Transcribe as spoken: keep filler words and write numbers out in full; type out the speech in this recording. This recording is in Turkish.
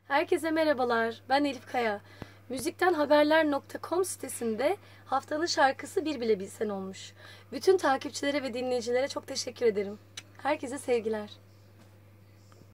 Herkese merhabalar. Ben Elif Kaya. müzikten haberler nokta com sitesinde haftanın şarkısı Bir Bile Bilsen olmuş. Bütün takipçilere ve dinleyicilere çok teşekkür ederim. Herkese sevgiler.